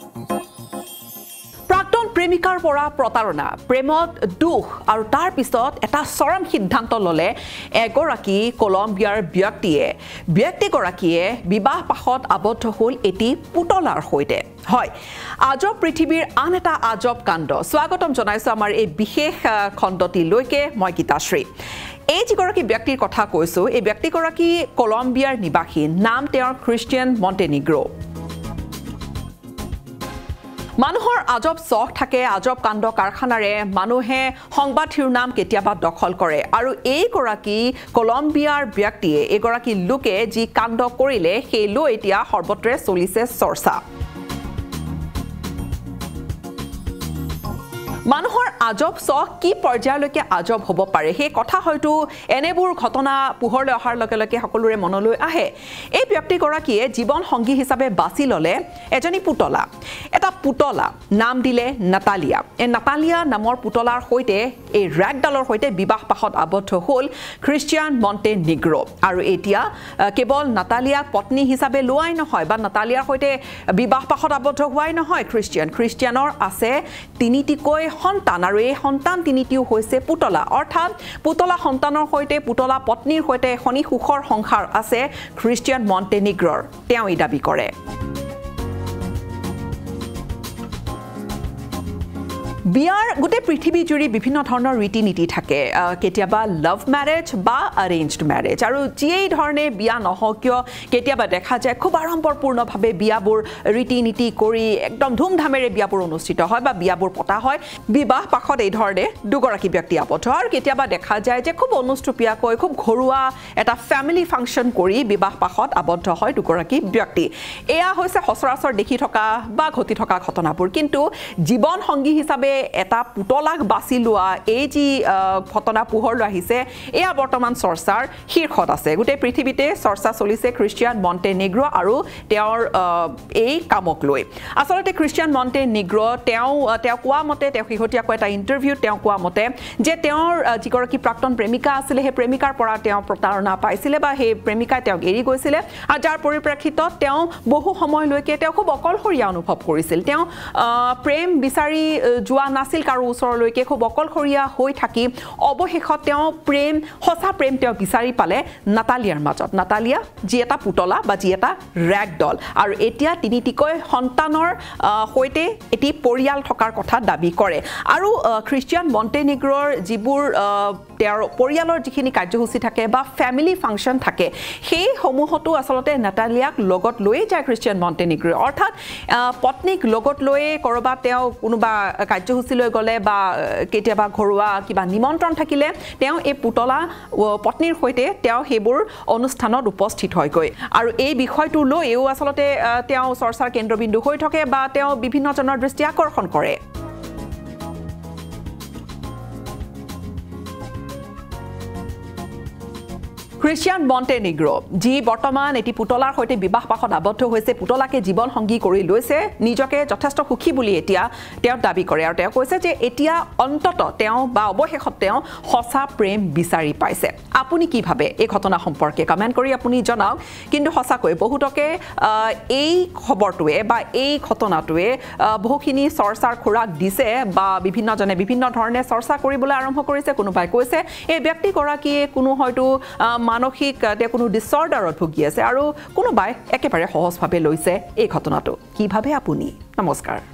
প্ৰাক্তন প্ৰেমিকাৰ পৰা প্ৰতাৰণা প্ৰেমত দুখ আৰু তাৰ পিছত এটা চৰম সিদ্ধান্ত ললে এগৰাকী কলম্বিয়াৰ ব্যক্তিগৰাকীয়ে বিবাহ পাশত আবদ্ধ হ'ল এটি পুতলাৰ সৈতে হয় আজব পৃথিৱীৰ আন এটা আজব কাণ্ড স্বাগতম জনাইছো আমাৰ এই বিশেষ খণ্ডটিলৈকে মই গীতাশ্ৰী এই যিগৰাকী ব্যক্তিৰ কথা কৈছো এই ব্যক্তিগৰাকী কলম্বিয়াৰ নিবাসী নাম তেওঁৰ খ্ৰীষ্টিয়ান মণ্টেনিগ্ৰো মানুহৰ আজব চখ থাকে আজব কাণ্ড কাৰখানাৰে মানুহে সংবাদ শিৰোনাম কেতিয়াবা দখল কৰে আৰু এইগৰাকী কলম্বিয়াৰ ব্যক্তিয়ে এগৰাকী লোকে যি কাণ্ড কৰিলে সেই লৈ এতিয়া সৰ্বত্ৰে চলিছে চৰ্চা মানুহৰ আজব চখ কি পৰ্যায়লৈকে আজব হ'ব পাৰে সেই কথা হয়তো এনেবোৰ ঘটনা পোহৰলৈ অহাৰ লগে লগে সকলোৰে মনলৈ আহে এই ব্যক্তিগৰাকীয়ে জীৱন সংগী হিচাপে বাছি ল'লে এজনী পুতলা এটা পুতলা নাম দিলে নাতালিয়া এই নাতালিয়া নামৰ পুতলাৰ সৈতে এই ৰেগডালৰ সৈতে বিবাহ পাশত আবদ্ধ হ'ল খ্ৰীষ্টিয়ান মণ্টেনিগ্ৰো আৰু এতিয়া কেৱল নাতালিয়াক পত্নী হিচাপে লোৱাই নহয় বা নাতালিয়াৰ সৈতে বিবাহ পাশত আবদ্ধ হোৱাই নহয় খ্ৰীষ্টিয়ানৰ আছে তিনিটিকৈ সন্তান আৰু এই সন্তান তিনিটিও হৈছে পুতলা অৰ্থাৎ পুতলা সন্তানৰ সৈতে পুতলা পত্নীৰ সৈতে এখনি সুখৰ সংসাৰ আছে খ্ৰীষ্টিয়ান মণ্টেনিগ্ৰোৰ তেওঁ এই দাবী কৰে বিয়াৰ গোটে পৃথিৱী জুৰি বিভিন্ন ধৰণৰ ৰীতি নীতি থাকে কেতিয়াবা লাভ ম্যাৰেজ বা অ্যাৰেঞ্জড ম্যাৰেজ আৰু যেই ধৰণে বিয়া নহওক কিয় কেতিয়াবা দেখা যায় খুব আড়ম্বৰপূৰ্ণভাৱে বিয়াবোৰ ৰীতি নীতি কৰি একদম ধুমধামেৰে বিয়াবোৰ অনুষ্ঠিত হয় বা বিয়াবোৰ পতা হয় বিবাহ পাশত এই ধৰণে দুগৰাকী ব্যক্তি আবদ্ধ আৰু কেতিয়াবা দেখা যায় যে খুব অনুষ্টুপীয়াকৈ খুব ঘৰুৱা এটা ফ্যামিলি ফাংচন কৰি বিবাহ পাশত আবদ্ধ হয় দুগৰাকী ব্যক্তি এয়া হৈছে সচৰাচৰ দেখি থকা বা ঘটি থকা ঘটনাবোৰ কিন্তু জীৱন সংগী হিচাপে এটা পুতলাক বাছি লোৱা এই যি ঘটনা পোহৰলৈ আহিছে এয়া বৰ্তমান চৰ্চাৰ শীৰ্ষত আছে গোটেই পৃথিৱীতে চৰ্চা চলিছে খ্ৰীষ্টিয়ান মণ্টেনিগ্ৰো আৰু তেওঁৰ এই কামক লৈ আচলতে খ্ৰীষ্টিয়ান মণ্টেনিগ্ৰো তেওঁ কোৱা মতে তেওঁ শেহতীয়াকৈ এটা ইণ্টাৰভিউত তেওঁ কোৱা মতে যে তেওঁৰ যিগৰাকী প্ৰাক্তন প্ৰেমিকা আছিলে সেই প্ৰেমিকাৰ পৰা তেওঁ প্ৰতাৰণা পাইছিলে বা সেই প্ৰেমিকাই তেওঁক এৰি গৈছিলে আৰু যাৰ পৰিপ্ৰেক্ষিতত তেওঁ বহু সময়লৈকে তেওঁ খুব অকলশৰীয়া অনুভৱ কৰিছিল তেওঁ প্ৰেম বিচাৰি যোৱা নাছিল কাৰো ওচৰলৈকে খুব অকলশৰীয়া হৈ থাকি অৱশেষত তেওঁ সঁচা প্ৰেম তেওঁ বিচাৰি পালে নাতালিয়াৰ মাজত নাতালিয়া যি এটা পুতলা বা যি এটা ৰেগডল আৰু এতিয়া তিনিটিকৈ সন্তানৰ সৈতে এটি পৰিয়াল থকাৰ কথা দাবী কৰে আৰু খ্ৰীষ্টিয়ান মণ্টেনিগ্ৰোৰ যিবোৰ তেওঁৰ পৰিয়ালৰ যিখিনি কাৰ্যসূচী থাকে বা ফ্যামিলি ফাংচন থাকে সেই সমূহতো আচলতে নাতালিয়াক লগত লৈ যায় খ্ৰীষ্টিয়ান মণ্টেনিগ্ৰো অৰ্থাৎ পত্নীক লগত লৈ কৰবাত তেওঁ কোনোবা কাৰ্যসূচী লৈ গলে বা কেতিয়াবা ঘৰুৱা কিবা নিমন্ত্ৰণ থাকিলে তেওঁ এই পুতলা পত্নীৰ সৈতে তেওঁ হেবোৰ অনুষ্ঠানত উপস্থিত হয়গৈ আৰু এই বিষয়টো লৈও আচলতে তেওঁ চৰ্চাৰ কেন্দ্ৰবিন্দু হৈ থাকে বা তেওঁ বিভিন্ন জনৰ দৃষ্টি আকৰ্ষণ কৰে খ্ৰীষ্টিয়ান মণ্টেনিগ্ৰো যি বৰ্তমান এটি পুতলাৰ সৈতে বিবাহ পাশত আবদ্ধ হৈছে পুতলাকে জীৱন সংগী কৰি লৈছে নিজকে যথেষ্ট সুখী বুলি এতিয়া তেওঁ দাবী কৰে আৰু তেওঁ কৈছে যে এতিয়া অন্তত তেওঁ বা অৱশেষত তেওঁ সঁচা প্ৰেম বিচাৰি পাইছে আপুনি কি ভাবে এই ঘটনা সম্পৰ্কে কমেন্ট কৰি আপুনি জনাওক কিন্তু সঁচাকৈ বহুতকে এই খবৰটোৱে বা এই ঘটনাটোৱে বহুখিনি চৰ্চাৰ খোৰাক দিছে বা বিভিন্নজনে বিভিন্ন ধৰণে চৰ্চা কৰিবলৈ আৰম্ভ কৰিছে কোনোবাই কৈছে এই ব্যক্তিগৰাকীয়ে কোনো হয়তো মানসিক কোনো ডিসঅৰ্ডাৰত ভুগি আছে আৰু কোনোবাই একেবাৰে সহজভাৱে লৈছে এই ঘটনাটো কি ভাবে আপুনি নমস্কাৰ